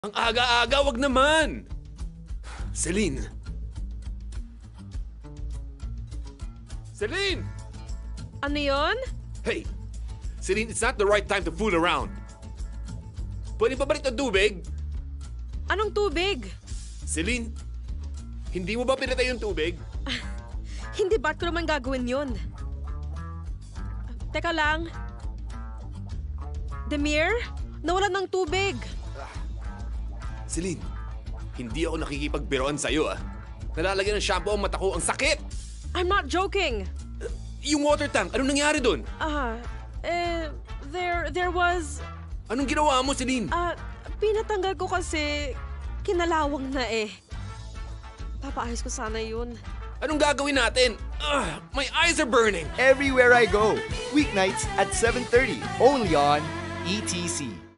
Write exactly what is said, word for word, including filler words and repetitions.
Ang aga-aga, wag naman! Celine! Celine! Ano yon? Hey! Celine, it's not the right time to fool around. Pwede pa balik ang tubig? Anong tubig? Celine, hindi mo ba pinatay yung tubig? Hindi, ba't ko naman gagawin yun? Teka lang. Demir, nawalan ng tubig. Celine, hindi ako nakikipagbiroan sa'yo ah. Nalalagyan ng shampoo ang mata ko, ang sakit! I'm not joking. Yung water tank, anong nangyari doon? Ah, eh, there, there was, Anong ginawa mo, Celine? ah, pinatanggal ko kasi kinalawang na eh. Papaayos ko sana yun. Anong gagawin natin? Ugh, my eyes are burning! Everywhere I go. Weeknights at seven thirty. Only on E T C.